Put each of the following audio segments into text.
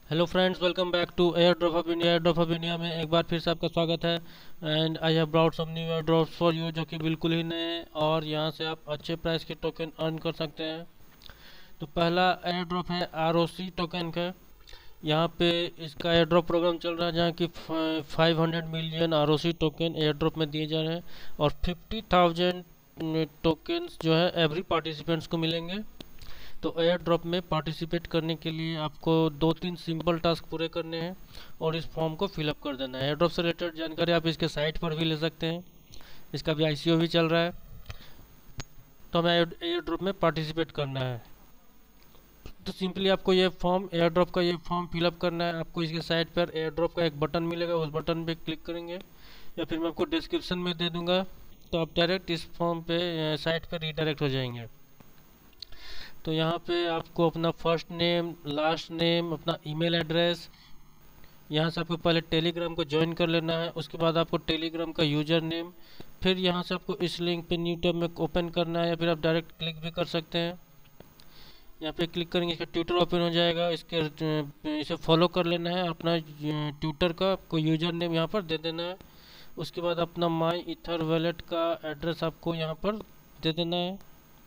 Hello friends, welcome back to airdrop of India. Airdrop of India में एक बार फिर से आपका स्वागत है। And I have brought some new airdrops for you, जो कि बिल्कुल ही नए हैं और यहाँ से आप अच्छे प्राइस के टोकन अर्न कर सकते हैं। तो पहला एयर ड्रॉप है ROC टोकन का। यहाँ पे इसका एयर ड्रॉप प्रोग्राम चल रहा है, जहाँ की 500 million ROC token airdrop में दिए जा रहे हैं और 50,000 टोकन्स जो है एवरी पार्टिसिपेंट्स को मिलेंगे। तो एयर ड्रॉप में पार्टिसिपेट करने के लिए आपको 2-3 सिंपल टास्क पूरे करने हैं और इस फॉर्म को फिलअप कर देना है। एयर ड्रॉप से रिलेटेड जानकारी आप इसके साइट पर भी ले सकते हैं। इसका भी ICO भी चल रहा है। तो हमें एयर ड्रॉप में पार्टिसिपेट करना है। तो सिंपली आपको ये फॉर्म, एयर ड्रॉप का ये फॉर्म फिलअप करना है। आपको इसके साइट पर एयर ड्रॉप का एक बटन मिलेगा, उस बटन पे क्लिक करेंगे या फिर मैं आपको डिस्क्रिप्शन में दे दूंगा। तो आप डायरेक्ट इस फॉर्म पे साइट पर रीडायरेक्ट हो जाएंगे। तो यहाँ पे आपको अपना फर्स्ट नेम, लास्ट नेम, अपना ईमेल एड्रेस, यहाँ से आपको पहले टेलीग्राम को ज्वाइन कर लेना है। उसके बाद आपको टेलीग्राम का यूजर नेम, फिर यहाँ से आपको इस लिंक पे न्यू टैब में ओपन करना है या फिर आप डायरेक्ट क्लिक भी कर सकते हैं। यहाँ पे क्लिक करेंगे, इसका ट्विटर ओपन हो जाएगा। इसे फॉलो कर लेना है। अपना ट्विटर का आपको यूजर नेम यहाँ पर दे देना है। उसके बाद अपना माई ईथर वॉलेट का एड्रेस आपको यहाँ पर दे देना है।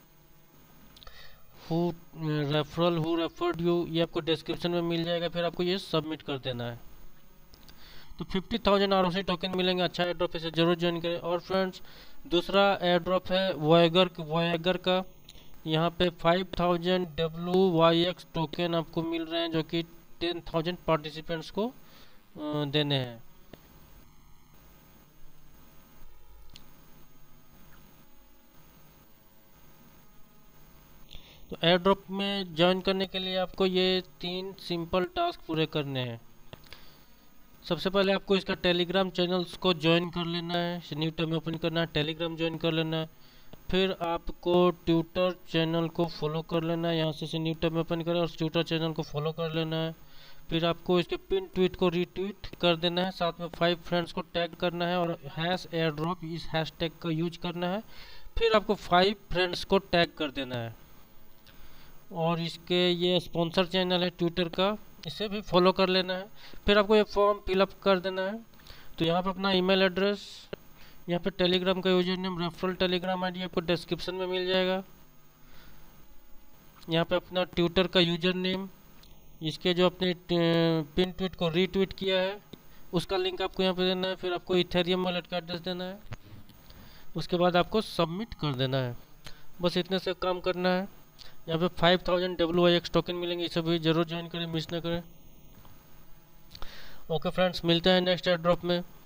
हु रेफर्ड यू, ये आपको डिस्क्रिप्शन में मिल जाएगा। फिर आपको ये सबमिट कर देना है। तो 50,000 ROC टोकन मिलेंगे। अच्छा एयर ड्रॉप, इसे जरूर ज्वाइन करें। और फ्रेंड्स, दूसरा एयर ड्रॉप है वॉयगर का। यहाँ पे 5000 WYX टोकन आपको मिल रहे हैं, जो कि 10,000 पार्टिसिपेंट्स को देने हैं। तो एयर ड्रॉप में ज्वाइन करने के लिए आपको ये 3 सिंपल टास्क पूरे करने हैं। सबसे पहले आपको इसका टेलीग्राम चैनल्स को ज्वाइन कर लेना है। न्यू टैब में ओपन करना है, टेलीग्राम ज्वाइन कर लेना है। फिर आपको ट्विटर चैनल को फॉलो कर लेना है। यहाँ से न्यू टैब में ओपन करें और ट्विटर चैनल को फॉलो कर लेना है। फिर आपको इसके पिन ट्वीट को रीट्वीट कर देना है। साथ में 5 फ्रेंड्स को टैग करना है और #एयर ड्रॉप इस हैशटैग का यूज करना है। फिर आपको 5 फ्रेंड्स को टैग कर देना है। और इसके ये स्पॉन्सर चैनल है ट्विटर का, इसे भी फॉलो कर लेना है। फिर आपको ये फॉर्म फिलअप कर देना है। तो यहाँ पे अपना ईमेल एड्रेस, यहाँ पे टेलीग्राम का user name, referral Telegram ID आपको डिस्क्रिप्शन में मिल जाएगा। यहाँ पे अपना ट्विटर का यूजर नेम, इसके जो अपने पिन ट्वीट को रीट्वीट किया है उसका लिंक आपको यहाँ पे देना है। फिर आपको इथेरियम वॉलेट का एड्रेस देना है। उसके बाद आपको सबमिट कर देना है। बस इतने से काम करना है। यहाँ पे 5000 WYX टोकन मिलेंगे, इसे भी जरूर ज्वाइन करें, मिस ना करें। ओके फ्रेंड्स, मिलते हैं नेक्स्ट एयर ड्रॉप में।